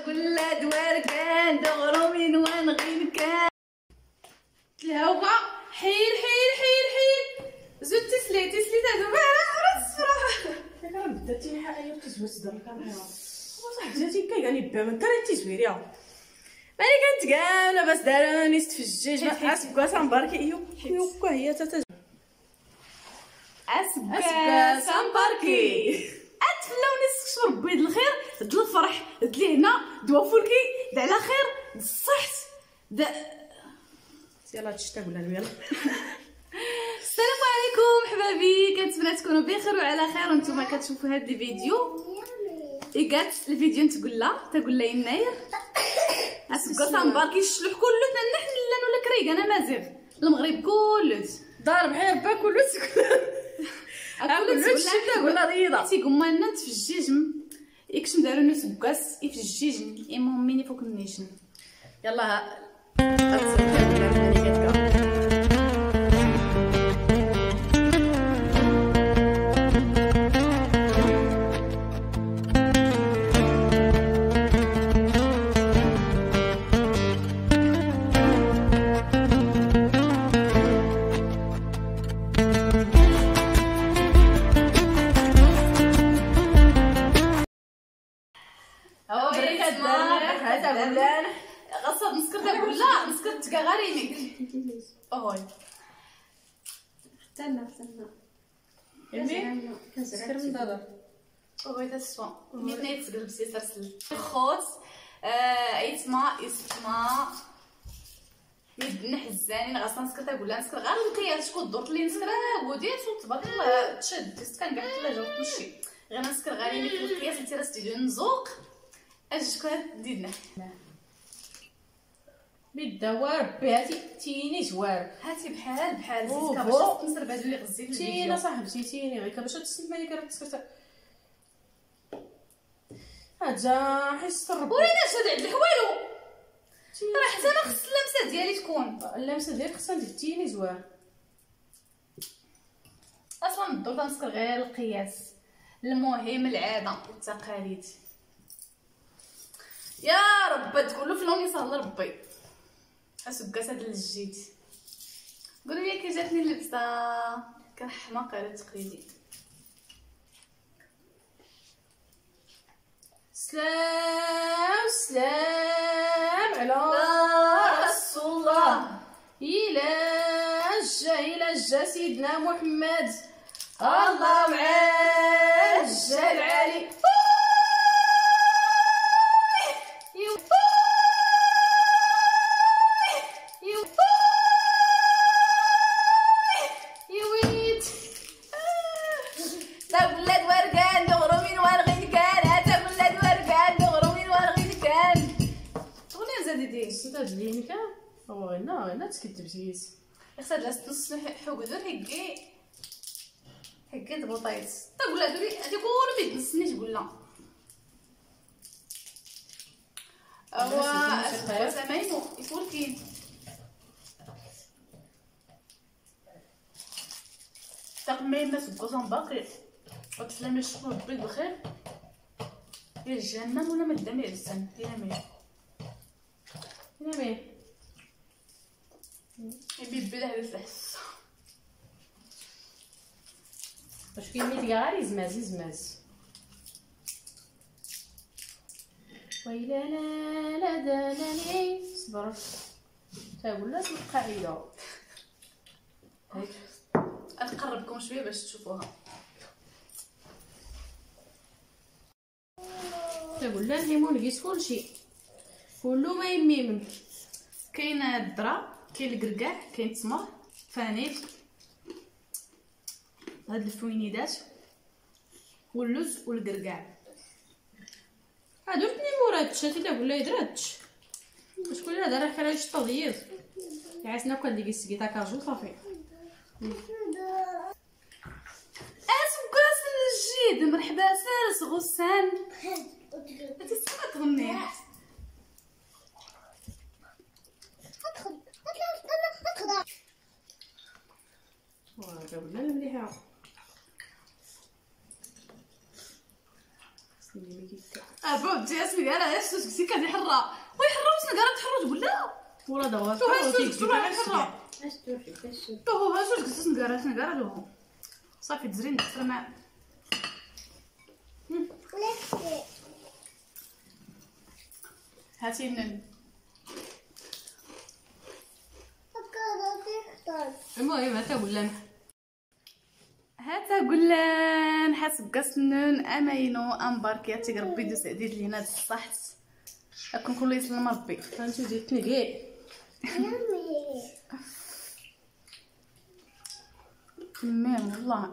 تقول دوار كان دغرو من وين غير كان الهوا حيل حيل حيل حيل زود تسلي هادو ما عرفت الصراحه انا بداتي حاجه تزوج دار الكاميرا صح جاتي كايعني بان كان تزويريها مالي كانت كامله بس داروني استفجج ما اسكو سامباركي يوكا هي تتا اسكا سامباركي اتفلاوني السكشور بيض الخير د الفرح د لهنا دوا فولكي د على خير د الصحت د يلاه تشتا ولا يلا السلام عليكم حبابي، كنتمنى تكونوا بخير وعلى خير وانتم كتشوفوا هذا الفيديو. قالت الفيديو تقول لا يناير اسكو سامباركي الشلوح كله تنحن لان ولا كريق انا مازيغ المغرب كله ضارب حير كله كله الشتا ولا رياضه تيقوم لنا تفجيج يكشم داروا ناس بكاس يفجيج المهم ميني فوق النيشن يلا غصب مسكرت اقول لا مسكرت كغارينك اوي استنى كنسكر من دابا اوي تسوا ميتني تقلب سي ترسل خوت ايتما اسما يدنا حزانين غاصنا نسكرت اقول لها نسكر غير القياس شكون درت لي نسكر وديت وتبارك الله تشد كان كاع الثلاجه وكلشي غير نسكر غارينك القياس انت راه ستيديو نزوق اش كان ديدنا بالدوار بهاتي تيني زوار هاتي بحال زيد كاباش نسرب هادو اللي غزيت في تينا صاحبتي تيني غير كاباش تسمى لي كرا تسكت هاجا حس الرب ورينا هاد عند الحوالو راه حتى انا خص اللمسه ديالي تكون اللمسه ديالك خصها ندير تيني زوار اصلا الدور تنسكر غير القياس المهم العاده والتقاليد يا رب تقولوا في لون يسهل ربي حسب كاسات الجيد قولوا لي كي جاتني اللبسه كنحماق على التقليدي سلام على رسول الله إلا جا سيدنا محمد الله معاه جا العالي تجلينك هو هنا تكتب سيس خصها جالس نص حقدر هكا بوطيط تقول لها دوري هادي كله بيد نصني تقول لها اوا سمايمو يقول كاين تقميمه تبقى باقي وتسلم الشكر ربي بخير يا الجنه ولا ما دامي لسان يا مي يبي بلا هذا الحس واش كيميت غير يزماز ويلا لا دانني صبر تقول لها القاعده هاك نقربكم شويه باش تشوفوها تقول لها الليمون كيس كلشي كله ما يميمن كاين الذره كاين الكركاع كاين التمر فانيل هاد الفوينيدات واللوز والكركاع هادو الاثنين مورات شاتي تقول لها يدراتش شكون اللي دار حراج طبيعي عسنا كان ديك السكيطه كاجو صافي اسكاس الجيد مرحبا فارس غسان انت سمعت تغني قبلنا المليحه ابو جات سنكاره غير سوس كتي حره وي حره وسنكاره تحرج تقول لا ولا دوا تو هاسوس تو حره اش توفي باش تو هاسوس سنكاره له صافي تزرين تسرى مع هاتي النن المهم هتا ولا هاتا قلان حسب قسنن امينو امباركياتي ربي يدوس عديد لينا الصحت اكون كل يسلم ربي هانتو ديتني كاع تمام والله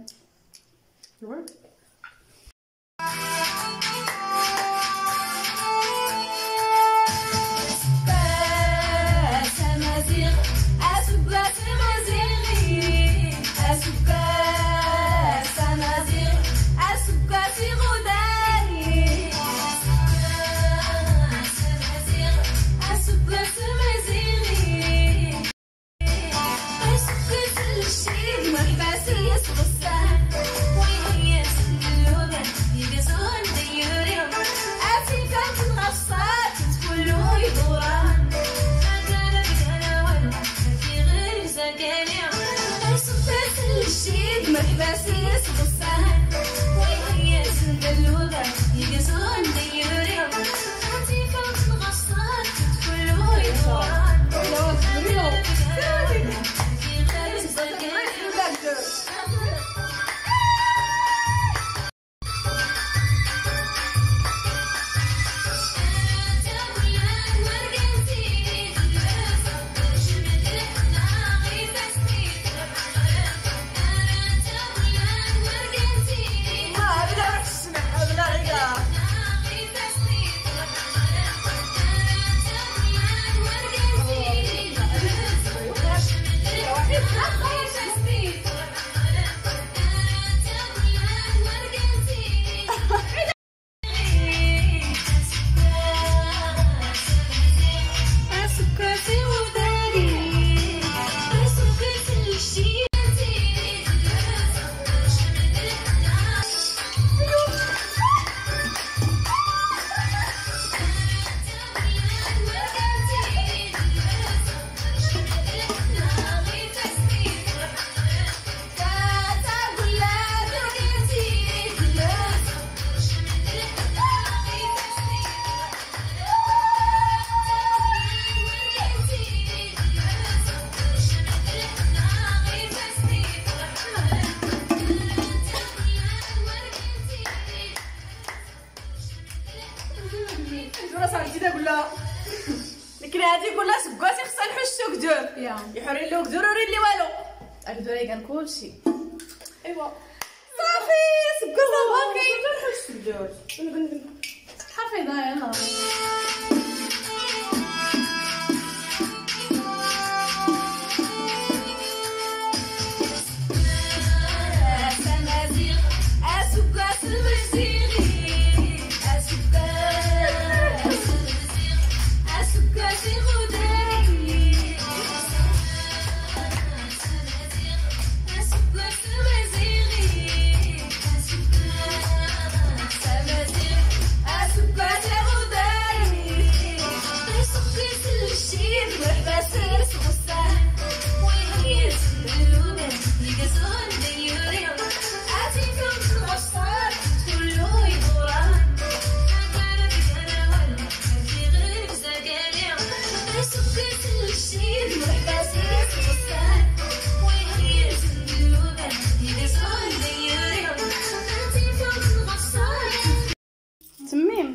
لكن هادي كلها سكواتي خصها نحشو كدور يحري له كدور وري لي والو اكدو كان كلشي ايوا صافي سكوات باقي نحشو كدور حفيظه يلا تميم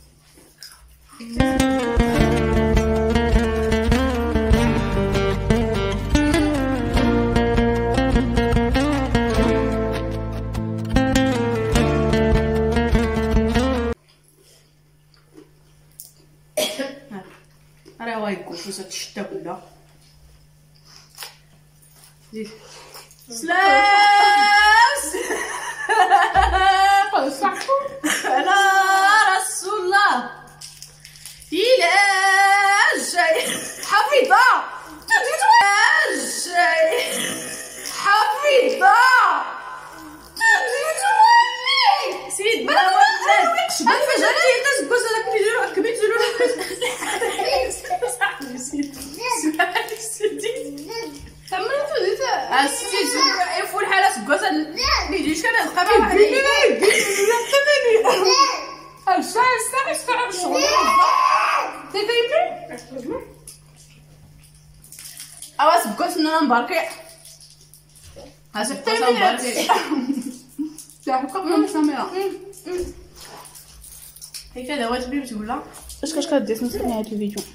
راه وايكو فوسات الشتا كلها سلام انا رسول الله الى جاي حفيظه جاي حفيظه سيدنا ولد شبان فجاه انت زكوز هذاك اللي كبيت تمرت السيت فول حاله زكوز اللي يجي شكون هذا قبيله الساعه الشغل تيتيبي اواس بكوس نمبركي هاسك كوس نمبركي لا هكا ما سامعه هيك دوات بي بتقولها اش كدير نسمع هذا الفيديو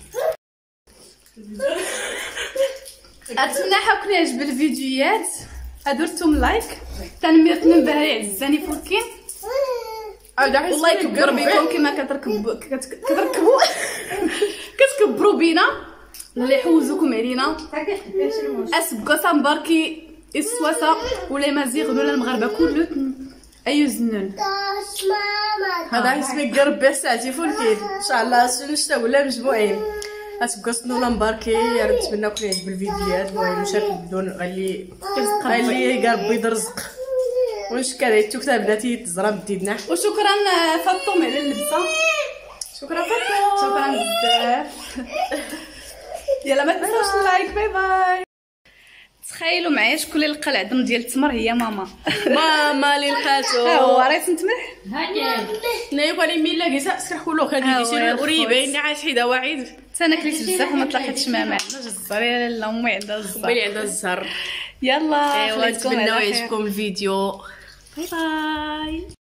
اتمنى حكون يعجب الفيديوهات درتم لايك تنمير باهي عزاني فولكين والله يكبر بكم كما كتركبوا كتكبروا بينا الله يحوزكم علينا اسبقوا سامباركي السواسه ولا مازيغ ولا المغاربه كله ايوزنون هذا اسمي قرب ساعتي فولكين ان شاء الله شنو ولا مجموعين اسبقوا سنونا مباركي نتمنى يكون يعجب الفيديوهات المهم شارك بدون اللي قرب يد رزق ونشكر عيتو كتاب بلاتي تزرى بديدنا وشكرا فاطمه على اللبسه شكرا فاطمه شكرا بزاف يلا ما تنساوش اللايك باي باي تخيلوا معايا شكون اللي لقى العظم ديال التمر هي ماما اللي لقاتو ها هو راه تنتمح نايبه لي ميلا كيسا سكحولو كان يجي قريبين عايش حيدا واعد انا كليت بزاف وما طلعتش ما عندناش الزهر يا لا امي عندها الزهر اللي عندها الزهر يلا ايوا نتمنى يعجبكم الفيديو باي باي